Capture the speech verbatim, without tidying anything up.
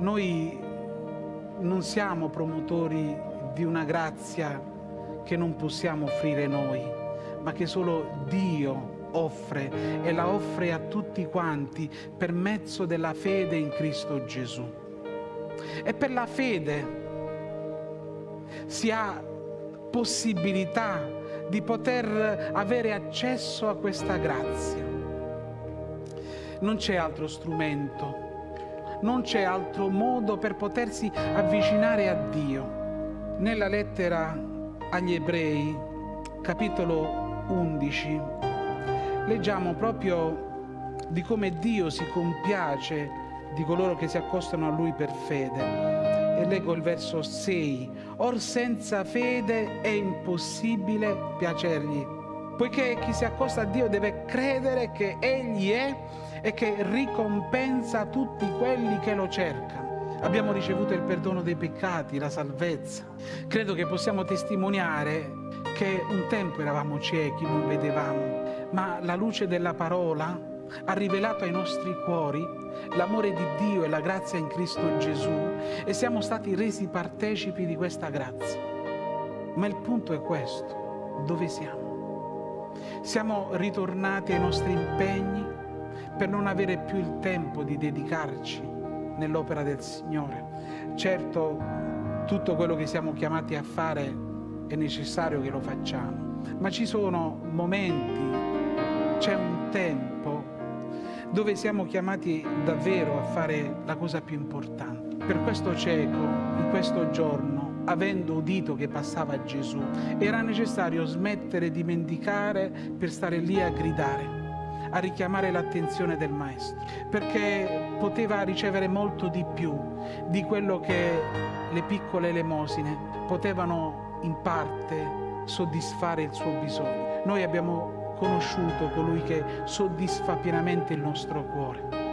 Noi non siamo promotori di una grazia che non possiamo offrire noi, ma che solo Dio offre e la offre a tutti quanti per mezzo della fede in Cristo Gesù. E per la fede si ha possibilità di poter avere accesso a questa grazia. Non c'è altro strumento, non c'è altro modo per potersi avvicinare a Dio. Nella lettera agli Ebrei, capitolo undici, leggiamo proprio di come Dio si compiace di coloro che si accostano a Lui per fede. E leggo il verso sei. Or senza fede è impossibile piacergli, poiché chi si accosta a Dio deve credere che Egli è e che ricompensa tutti quelli che lo cercano. Abbiamo ricevuto il perdono dei peccati, la salvezza. Credo che possiamo testimoniare che un tempo eravamo ciechi, non vedevamo, ma la luce della parola ha rivelato ai nostri cuori l'amore di Dio e la grazia in Cristo Gesù e siamo stati resi partecipi di questa grazia. Ma il punto è questo: dove siamo? Siamo ritornati ai nostri impegni per non avere più il tempo di dedicarci nell'opera del Signore. Certo, tutto quello che siamo chiamati a fare è necessario che lo facciamo, ma ci sono momenti, c'è un tempo dove siamo chiamati davvero a fare la cosa più importante. Per questo cieco, in questo giorno, avendo udito che passava Gesù, era necessario smettere di mendicare per stare lì a gridare, a richiamare l'attenzione del Maestro, perché poteva ricevere molto di più di quello che le piccole elemosine potevano in parte soddisfare il suo bisogno. Noi abbiamo conosciuto colui che soddisfa pienamente il nostro cuore.